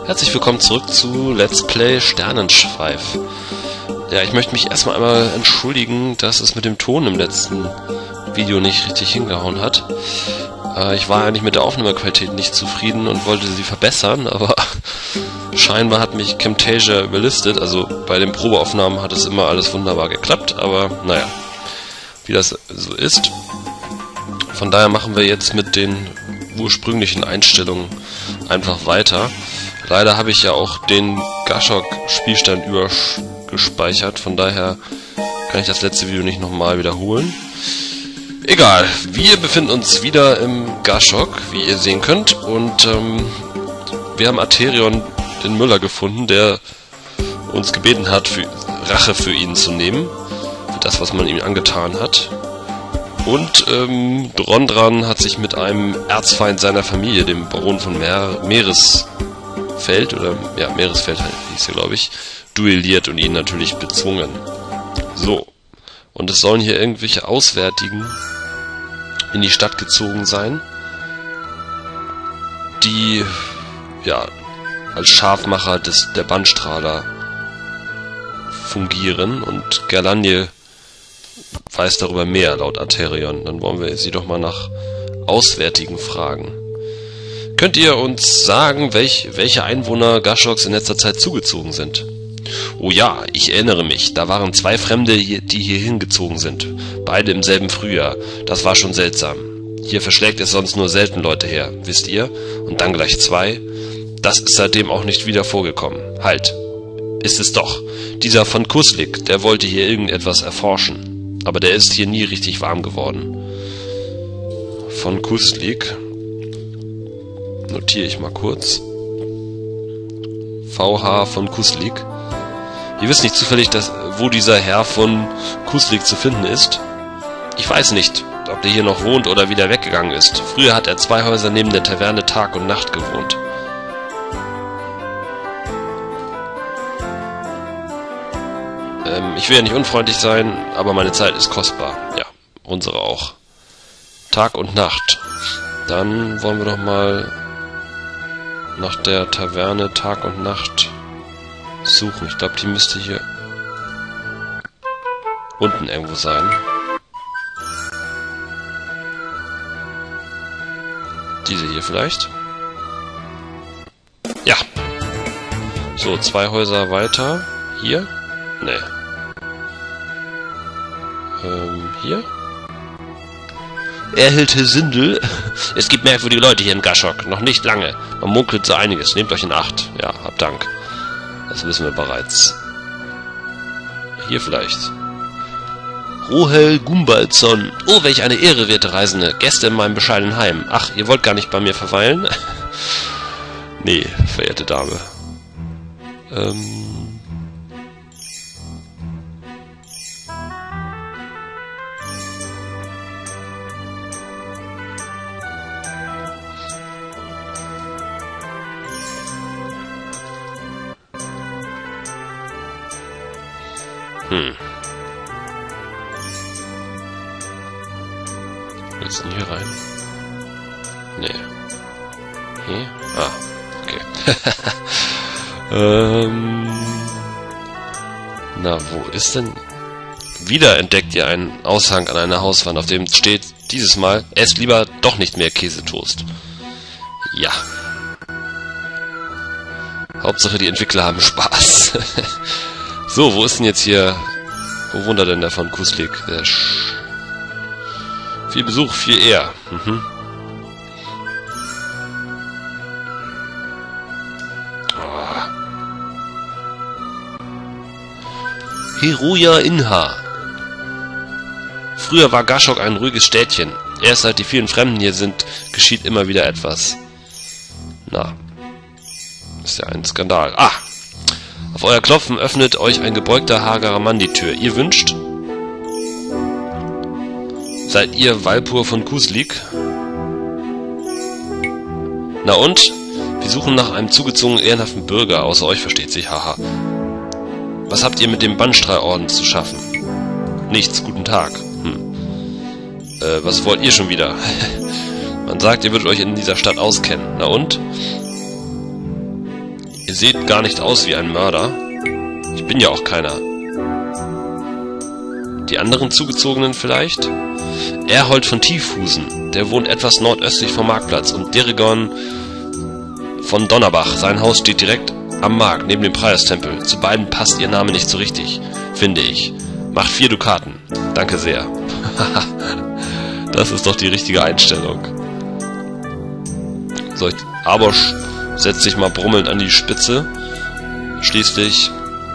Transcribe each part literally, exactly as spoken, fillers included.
Herzlich willkommen zurück zu Let's Play Sternenschweif. Ja, ich möchte mich erstmal einmal entschuldigen, dass es mit dem Ton im letzten Video nicht richtig hingehauen hat. Äh, ich war eigentlich mit der Aufnahmequalität nicht zufrieden und wollte sie verbessern, aber scheinbar hat mich Camtasia überlistet. Also bei den Probeaufnahmen hat es immer alles wunderbar geklappt, aber naja, wie das so ist. Von daher machen wir jetzt mit den ursprünglichen Einstellungen einfach weiter. Leider habe ich ja auch den Gashok-Spielstand übergespeichert, von daher kann ich das letzte Video nicht nochmal wiederholen. Egal, wir befinden uns wieder im Gashok, wie ihr sehen könnt, und ähm, wir haben Atherion, den Müller, gefunden, der uns gebeten hat, für Rache für ihn zu nehmen, für das, was man ihm angetan hat. Und ähm, Drondran hat sich mit einem Erzfeind seiner Familie, dem Baron von Meer Meeresfeld, oder ja, Meeresfeld hieß er, glaube ich, duelliert und ihn natürlich bezwungen. So. Und es sollen hier irgendwelche Auswärtigen in die Stadt gezogen sein, die, ja, als Scharfmacher des, der Bannstrahler fungieren, und Gerlanje weiß darüber mehr, laut Atherion. Dann wollen wir sie doch mal nach Auswärtigen fragen. Könnt ihr uns sagen, welch, welche Einwohner Gashoks in letzter Zeit zugezogen sind? Oh ja, ich erinnere mich. Da waren zwei Fremde, die hier hingezogen sind. Beide im selben Frühjahr. Das war schon seltsam. Hier verschlägt es sonst nur selten Leute her, wisst ihr? Und dann gleich zwei. Das ist seitdem auch nicht wieder vorgekommen. Halt. Ist es doch. Dieser von Kuslik, der wollte hier irgendetwas erforschen. Aber der ist hier nie richtig warm geworden. Von Kuslik. Notiere ich mal kurz. V H von Kuslik. Ihr wisst nicht zufällig, dass, wo dieser Herr von Kuslik zu finden ist? Ich weiß nicht, ob der hier noch wohnt oder wieder weggegangen ist. Früher hat er zwei Häuser neben der Taverne Tag und Nacht gewohnt. Ähm, ich will ja nicht unfreundlich sein, aber meine Zeit ist kostbar. Ja, unsere auch. Tag und Nacht. Dann wollen wir doch mal nach der Taverne Tag und Nacht suchen. Ich glaube, die müsste hier unten irgendwo sein. Diese hier vielleicht? Ja. So, zwei Häuser weiter. Hier? Nee. Ähm, hier? Erhilte Sindel. Es gibt merkwürdige Leute hier in Gashok. Noch nicht lange. Man munkelt so einiges. Nehmt euch in Acht. Ja, hab Dank. Das wissen wir bereits. Hier vielleicht. Rohel Gumbalzon. Oh, welch eine Ehre, werte Reisende. Gäste in meinem bescheidenen Heim. Ach, ihr wollt gar nicht bei mir verweilen? Nee, verehrte Dame. Ähm... Hm. Willst du denn hier rein? Nee. Hier? Ah, okay. ähm. Na, wo ist denn... Wieder entdeckt ihr einen Aushang an einer Hauswand, auf dem steht, dieses Mal, esst lieber doch nicht mehr Käsetoast. Ja. Hauptsache die Entwickler haben Spaß. So, wo ist denn jetzt hier... Wo wohnt er denn der von Kuslik? Der Sch viel Besuch, viel eher. Mhm. Oh. Hiruya Inha. Früher war Gashok ein ruhiges Städtchen. Erst seit die vielen Fremden hier sind, geschieht immer wieder etwas. Na. Ist ja ein Skandal. Ah! Auf euer Klopfen öffnet euch ein gebeugter, hagerer Mann die Tür. Ihr wünscht? Seid ihr Walpur von Kuslik? Na und? Wir suchen nach einem zugezogenen, ehrenhaften Bürger. Außer euch versteht sich, haha. Was habt ihr mit dem Bannstrahlorden zu schaffen? Nichts, guten Tag. Hm. Äh, was wollt ihr schon wieder? Man sagt, ihr würdet euch in dieser Stadt auskennen. Na und? seht gar nicht aus wie ein Mörder. Ich bin ja auch keiner. Die anderen Zugezogenen vielleicht? Erhold von Tiefhusen, der wohnt etwas nordöstlich vom Marktplatz. Und Derigon von Donnerbach, sein Haus steht direkt am Markt, neben dem Preistempel. Zu beiden passt ihr Name nicht so richtig, finde ich. Macht vier Dukaten. Danke sehr. Das ist doch die richtige Einstellung. So, Arbosch setzt sich mal brummelnd an die Spitze. Schließlich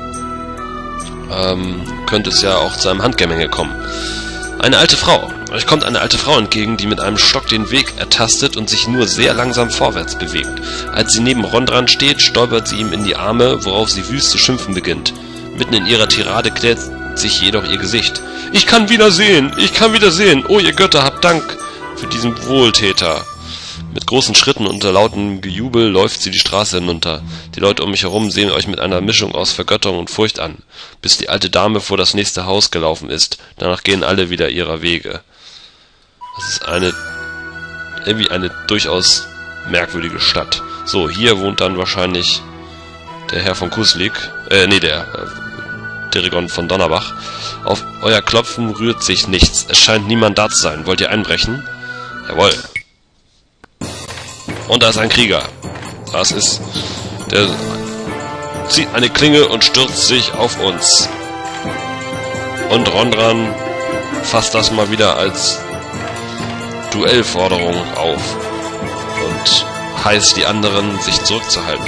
ähm, könnte es ja auch zu einem Handgemenge kommen. Eine alte Frau. Euch kommt eine alte Frau entgegen, die mit einem Stock den Weg ertastet und sich nur sehr langsam vorwärts bewegt. Als sie neben Rondran steht, stolpert sie ihm in die Arme, worauf sie wüst zu schimpfen beginnt. Mitten in ihrer Tirade klärt sich jedoch ihr Gesicht. Ich kann wieder sehen! Ich kann wieder sehen! Oh, ihr Götter, habt Dank für diesen Wohltäter! Mit großen Schritten und unter lautem Gejubel läuft sie die Straße hinunter. Die Leute um mich herum sehen euch mit einer Mischung aus Vergötterung und Furcht an, bis die alte Dame vor das nächste Haus gelaufen ist. Danach gehen alle wieder ihrer Wege. Das ist eine, irgendwie eine durchaus merkwürdige Stadt. So, hier wohnt dann wahrscheinlich der Herr von Kuslik, äh, nee, der, äh, Derigon von Donnerbach. Auf euer Klopfen rührt sich nichts. Es scheint niemand da zu sein. Wollt ihr einbrechen? Jawohl. Und da ist ein Krieger. Das ist... Der zieht eine Klinge und stürzt sich auf uns. Und Rondran fasst das mal wieder als Duellforderung auf. Und heißt die anderen, sich zurückzuhalten.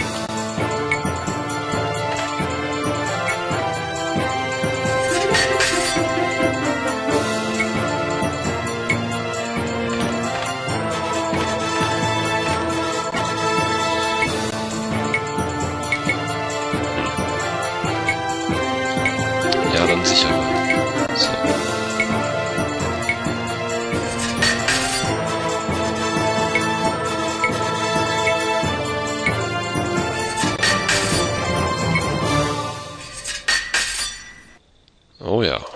Ja, dann sicher. So. Oh ja.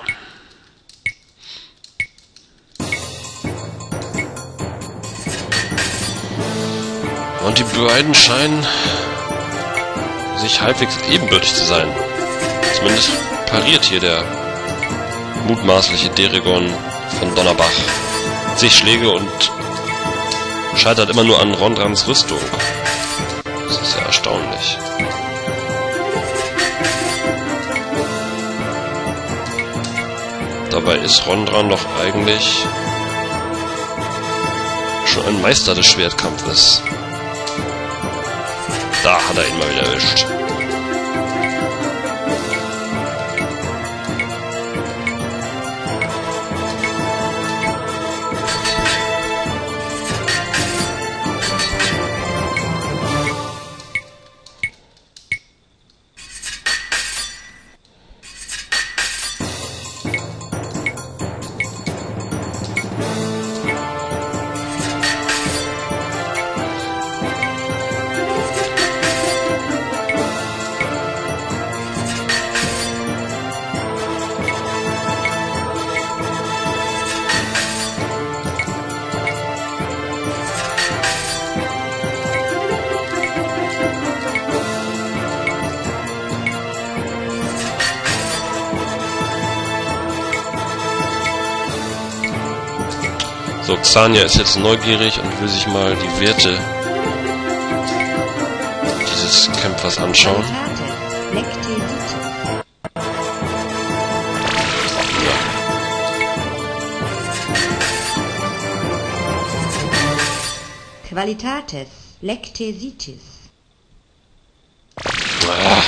Und die beiden scheinen sich halbwegs ebenbürtig zu sein. Zumindest pariert hier der mutmaßliche Derigon von Donnerbach zig Schläge und scheitert immer nur an Rondrans Rüstung. Das ist ja erstaunlich. Dabei ist Rondran doch eigentlich schon ein Meister des Schwertkampfes. Da hat er ihn mal wieder erwischt. So, Xania ist jetzt neugierig und will sich mal die Werte dieses Kämpfers anschauen. Ja. Qualitates Lectesitis. Ah.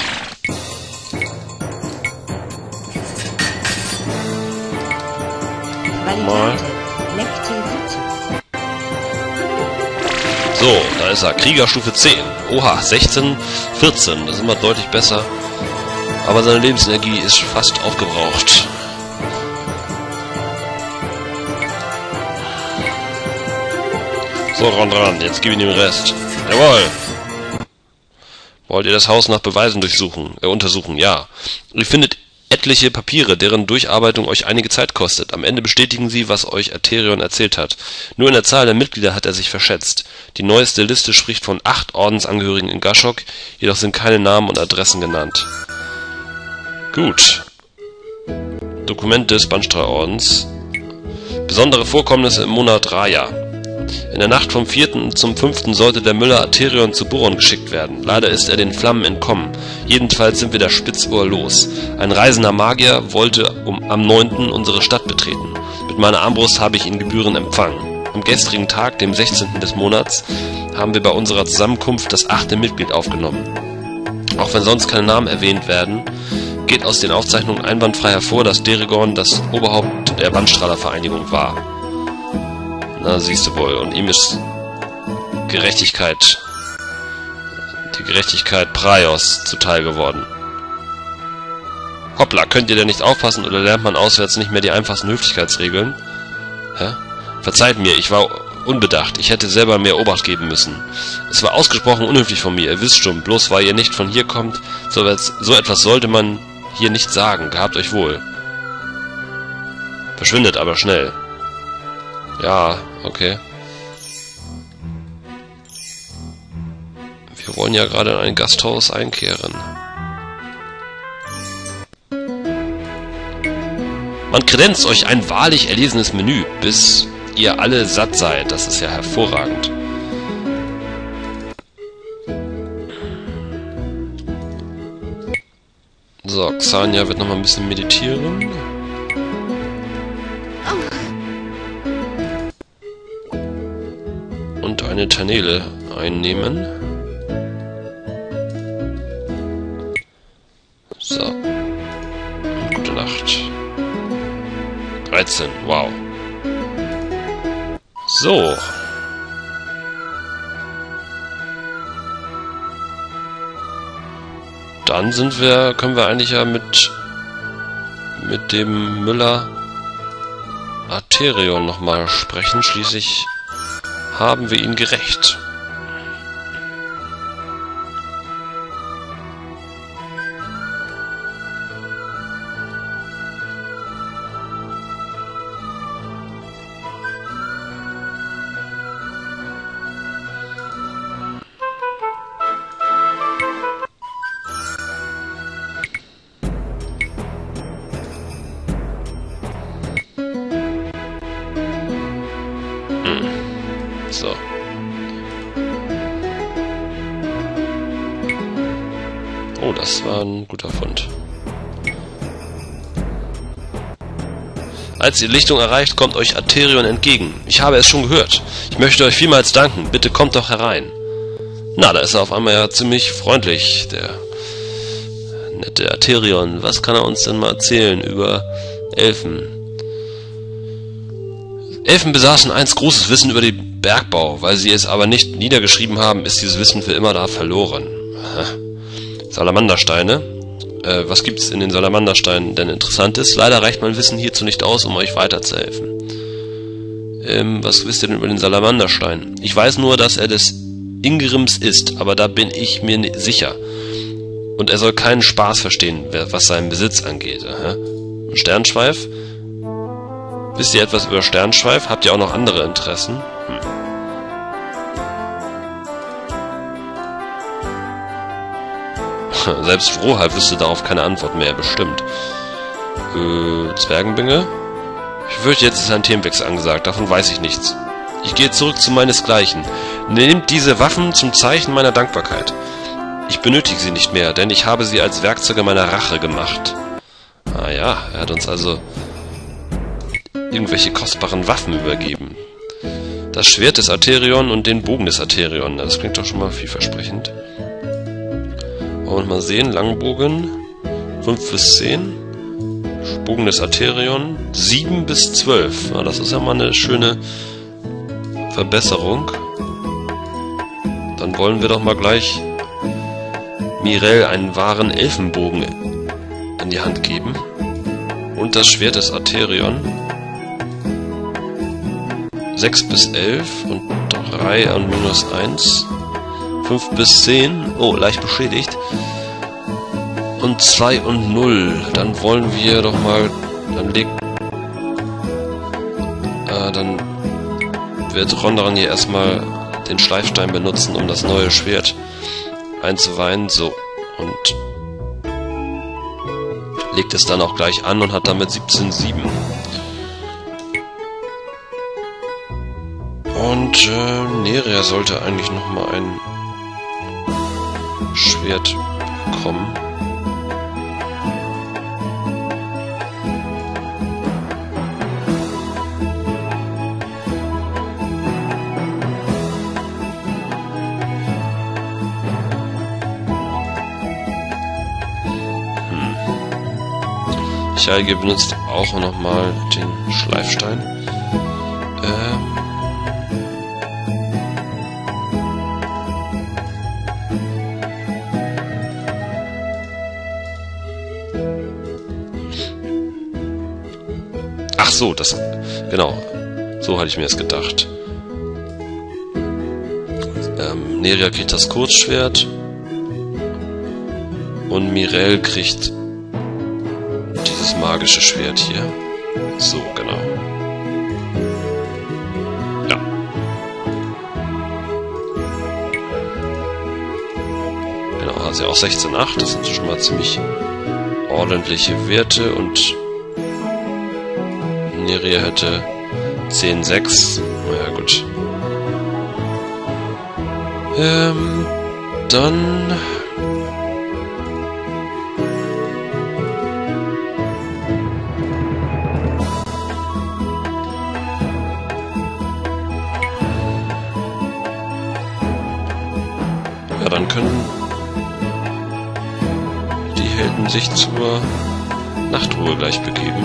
Mal. So, da ist er. Kriegerstufe zehn. Oha, sechzehn, vierzehn. Das ist immer deutlich besser. Aber seine Lebensenergie ist fast aufgebraucht. So, Rondran, jetzt gib ihm den Rest. Jawohl. Wollt ihr das Haus nach Beweisen durchsuchen, äh, untersuchen? Ja. Ihr findet etliche Papiere, deren Durcharbeitung euch einige Zeit kostet. Am Ende bestätigen sie, was euch Aetherion erzählt hat. Nur in der Zahl der Mitglieder hat er sich verschätzt. Die neueste Liste spricht von acht Ordensangehörigen in Gashok, jedoch sind keine Namen und Adressen genannt. Gut. Dokument des Banstrahordens. Besondere Vorkommnisse im Monat Raja. In der Nacht vom vierten zum fünften sollte der Müller Aetherion zu Buron geschickt werden. Leider ist er den Flammen entkommen. Jedenfalls sind wir das Spitzohr los. Ein reisender Magier wollte um, am neunten unsere Stadt betreten. Mit meiner Armbrust habe ich ihn gebührend empfangen. Am gestrigen Tag, dem sechzehnten des Monats, haben wir bei unserer Zusammenkunft das achte Mitglied aufgenommen. Auch wenn sonst keine Namen erwähnt werden, geht aus den Aufzeichnungen einwandfrei hervor, dass Deregorn das Oberhaupt der Bandstrahlervereinigung war. Na, siehst du wohl. Und ihm ist Gerechtigkeit, die Gerechtigkeit Praios zuteil geworden. Hoppla, könnt ihr denn nicht aufpassen oder lernt man auswärts nicht mehr die einfachsten Höflichkeitsregeln? Hä? Verzeiht mir, ich war unbedacht. Ich hätte selber mehr Obacht geben müssen. Es war ausgesprochen unhöflich von mir, ihr wisst schon. Bloß weil ihr nicht von hier kommt, so, so etwas sollte man hier nicht sagen. Gehabt euch wohl. Verschwindet aber schnell. Ja, okay. Wir wollen ja gerade in ein Gasthaus einkehren. Man kredenzt euch ein wahrlich erlesenes Menü, bis ihr alle satt seid. Das ist ja hervorragend. So, Xania wird nochmal ein bisschen meditieren. Und eine Tanele einnehmen. So. Und gute Nacht. dreizehn, wow. So. Dann sind wir, können wir eigentlich ja mit mit dem Müller Aetherion nochmal sprechen. Schließlich haben wir ihn gerecht. So. Oh, das war ein guter Fund. Als ihr Lichtung erreicht, kommt euch Aetherion entgegen. Ich habe es schon gehört. Ich möchte euch vielmals danken. Bitte kommt doch herein. Na, da ist er auf einmal ja ziemlich freundlich, der nette Aetherion. Was kann er uns denn mal erzählen über Elfen? Elfen besaßen einst großes Wissen über den Bergbau. Weil sie es aber nicht niedergeschrieben haben, ist dieses Wissen für immer da verloren. Salamandersteine. Äh, was gibt's in den Salamandersteinen denn Interessantes? Leider reicht mein Wissen hierzu nicht aus, um euch weiterzuhelfen. Ähm, was wisst ihr denn über den Salamanderstein? Ich weiß nur, dass er des Ingrims ist, aber da bin ich mir sicher. Und er soll keinen Spaß verstehen, was seinen Besitz angeht. Aha. Sternschweif? Wisst ihr etwas über Sternschweif? Habt ihr auch noch andere Interessen? Hm. Selbst Frohhalb wüsste darauf keine Antwort mehr, bestimmt. Äh, Zwergenbinge? Ich fürchte, jetzt ist ein Themenwechsel angesagt, davon weiß ich nichts. Ich gehe zurück zu meinesgleichen. Nehmt diese Waffen zum Zeichen meiner Dankbarkeit. Ich benötige sie nicht mehr, denn ich habe sie als Werkzeuge meiner Rache gemacht. Ah ja, er hat uns also irgendwelche kostbaren Waffen übergeben. Das Schwert des Aetherion und den Bogen des Aetherion. Das klingt doch schon mal vielversprechend. Wollen wir mal sehen. Langbogen fünf bis zehn. Bogen des Aetherion sieben bis zwölf. Na, das ist ja mal eine schöne Verbesserung. Dann wollen wir doch mal gleich Mirel einen wahren Elfenbogen in die Hand geben. Und das Schwert des Aetherion. sechs bis elf und drei und minus eins. fünf bis zehn. Oh, leicht beschädigt. und zwei und null. Dann wollen wir doch mal... Dann legt... Äh, dann wird Rondaran hier erstmal den Schleifstein benutzen, um das neue Schwert einzuweihen. So. Und legt es dann auch gleich an und hat damit siebzehn sieben. Und äh, Nerea sollte eigentlich nochmal ein Schwert bekommen. Hm. Chalge benutzt auch nochmal den Schleifstein. Ähm... Ach so, das... Genau. So hatte ich mir das gedacht. Ähm, Nerea kriegt das Kurzschwert. Und Mireille kriegt dieses magische Schwert hier. So, genau. Ja. Genau, hat sie auch sechzehn acht. Das sind schon mal ziemlich ordentliche Werte. Und Nerea hätte zehn sechs. Naja, gut. Ähm, dann... Ja, dann können die Helden sich zur Nachtruhe gleich begeben.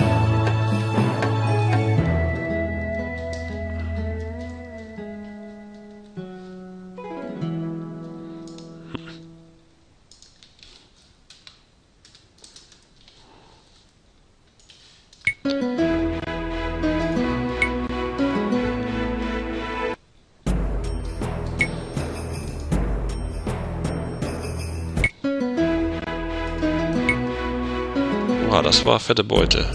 Ah, das war fette Beute.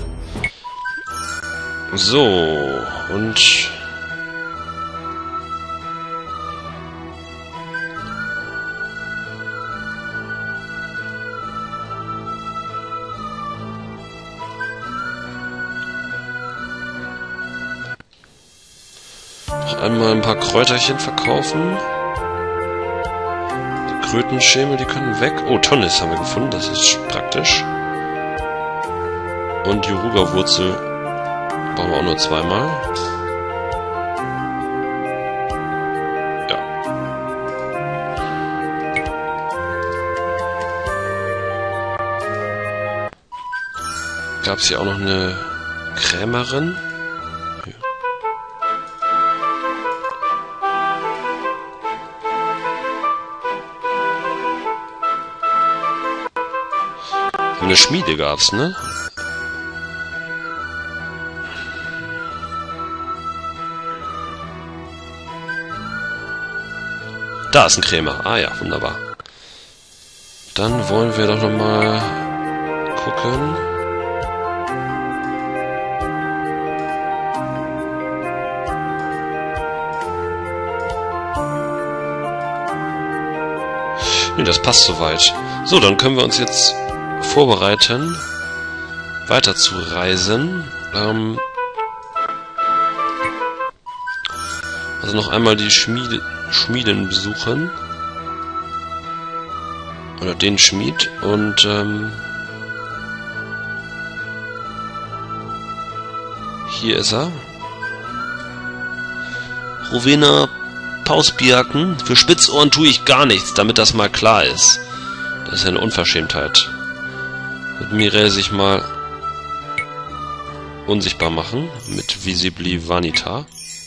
So, und... noch einmal ein paar Kräuterchen verkaufen. Die Krötenschemel, die können weg. Oh, Tonnis haben wir gefunden, das ist praktisch. Und die Ruga-Wurzel brauchen wir auch nur zweimal. Ja. Gab es hier auch noch eine Krämerin? Hier. Eine Schmiede gab's, ne? Da ist ein Krämer. Ah ja, wunderbar. Dann wollen wir doch nochmal gucken. Nee, das passt soweit. So, dann können wir uns jetzt vorbereiten, weiter zu reisen. Ähm also noch einmal die Schmiede Schmieden besuchen. Oder den Schmied. Und ähm, hier ist er. Rowena Pausbiaken. Für Spitzohren tue ich gar nichts, damit das mal klar ist. Das ist ja eine Unverschämtheit. Wird Mireille sich mal unsichtbar machen mit Visibili Vanita.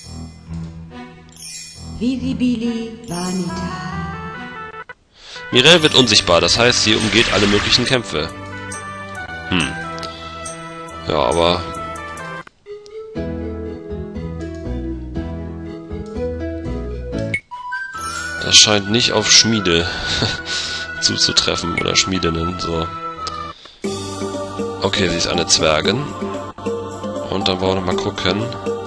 Visibili Vanita. Mireille wird unsichtbar, das heißt, sie umgeht alle möglichen Kämpfe. Hm. Ja, aber... das scheint nicht auf Schmiede zuzutreffen, oder Schmiedinnen, so. Okay, sie ist eine Zwergin. Und dann wollen wir noch mal gucken.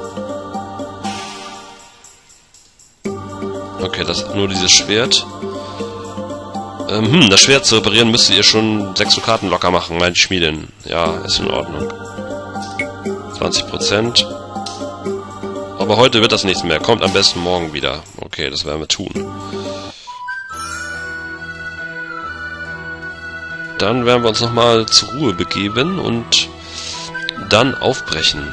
Okay, das ist nur dieses Schwert. Ähm, hm, das Schwert zu reparieren müsstet ihr schon sechs Karten locker machen, meint die Schmiedin. Ja, ist in Ordnung. zwanzig Prozent. Aber heute wird das nichts mehr. Kommt am besten morgen wieder. Okay, das werden wir tun. Dann werden wir uns nochmal zur Ruhe begeben und dann aufbrechen.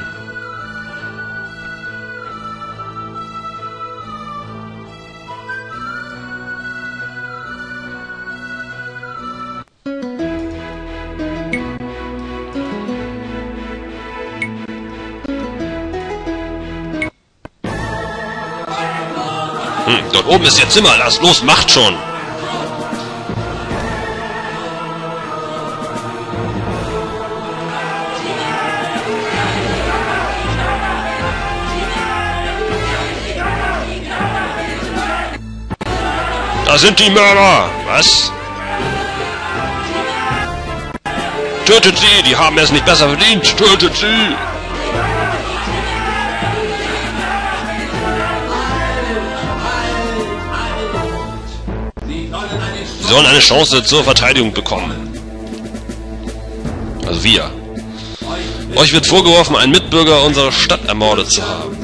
Hm, dort oben ist ihr Zimmer. Lass los, macht schon! Da sind die Mörder! Was? Tötet sie! Die haben es nicht besser verdient! Tötet sie! Sie sollen eine Chance zur Verteidigung bekommen. Also wir. Euch wird vorgeworfen, einen Mitbürger unserer Stadt ermordet zu haben.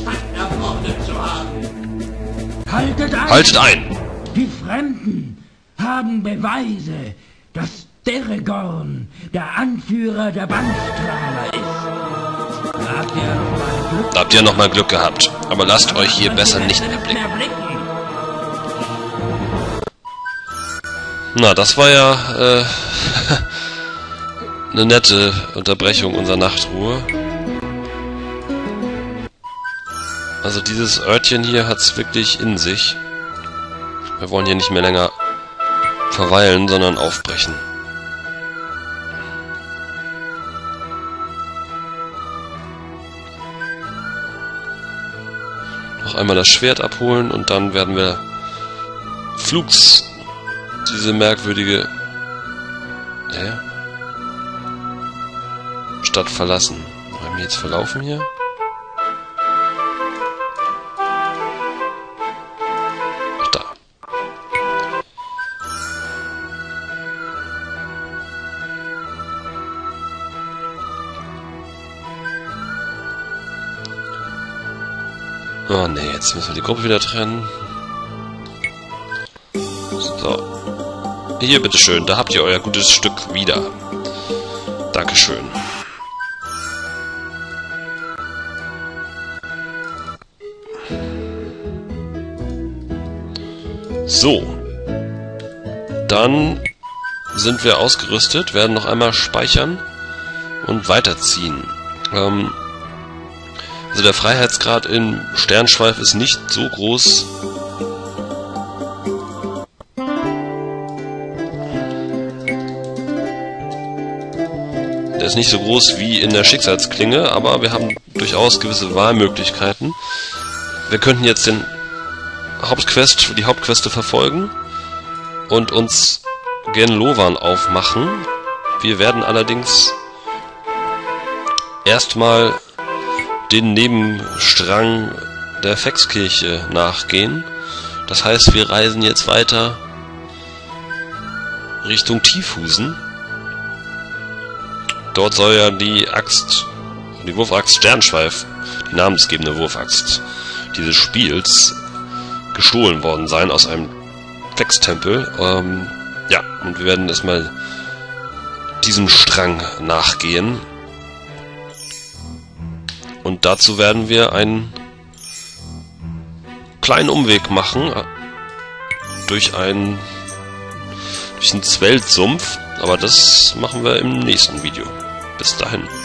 Haltet ein! Haltet ein! Die Fremden haben Beweise, dass Deregorn der Anführer der Bandstrahler ist. Habt ihr noch mal Glück? Da habt ihr noch mal Glück gehabt. Aber lasst euch hier besser nicht erblicken. Na, das war ja äh, eine nette Unterbrechung unserer Nachtruhe. Also dieses Örtchen hier hat's wirklich in sich. Wir wollen hier nicht mehr länger verweilen, sondern aufbrechen. Noch einmal das Schwert abholen und dann werden wir flugs diese merkwürdige Hä? Stadt verlassen. Haben wir jetzt verlaufen hier? Ach, da. Oh ne, jetzt müssen wir die Gruppe wieder trennen. So. Hier, bitteschön, da habt ihr euer gutes Stück wieder. Dankeschön. So. Dann sind wir ausgerüstet, werden noch einmal speichern und weiterziehen. Ähm, also der Freiheitsgrad in Sternschweif ist nicht so groß. Der ist nicht so groß wie in der Schicksalsklinge, aber wir haben durchaus gewisse Wahlmöglichkeiten. Wir könnten jetzt den Hauptquest, die Hauptqueste verfolgen und uns Gen Lovan aufmachen. Wir werden allerdings erstmal den Nebenstrang der Fexkirche nachgehen. Das heißt, wir reisen jetzt weiter Richtung Tiefhusen. Dort soll ja die Axt, die Wurfaxt Sternschweif, die namensgebende Wurfaxt dieses Spiels, gestohlen worden sein aus einem Fextempel. Ähm, ja, und wir werden erstmal diesem Strang nachgehen. Und dazu werden wir einen kleinen Umweg machen durch einen durch einen Zweltsumpf, aber das machen wir im nächsten Video. Bis dahin.